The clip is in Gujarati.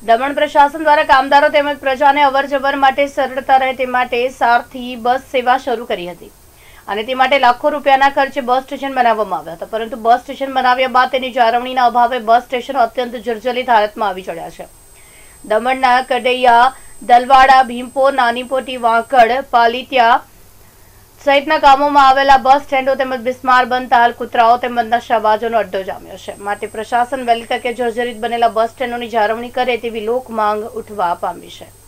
દમણ પ્રશાસન દ્વારા કામદારો તેમજ પ્રજાને અવરજવર માટે સરળતા રહે તે માટે સારથી બસ સેવા શરૂ કરી હતી અને તે માટે લાખો રૂપિયાના ખર્ચે બસ સ્ટેશન બનાવવામાં આવ્યા હતા, પરંતુ બસ સ્ટેશન બનાવ્યા બાદ તેની જાળવણીના અભાવે બસ સ્ટેશન અત્યંત જર્જરિત હાલતમાં આવી ચડ્યા છે। દમણના કડૈયા, દલવાડા, ભીમપોર, નાનીપોટી, વાંકડ, પાલિત્યા સહિતના ગામોમાં આવેલા બસ સ્ટેન્ડો તેમજ બિસ્માર બનતા હાલ કૂતરાઓ તેમજ નશાબાજોનો અડ્ડો જામ્યો છે। માટે પ્રશાસન વહેલી તકે જર્જરિત બનેલા બસ સ્ટેન્ડોની જાળવણી કરે તેવી લોક માંગ ઉઠવા પામી છે।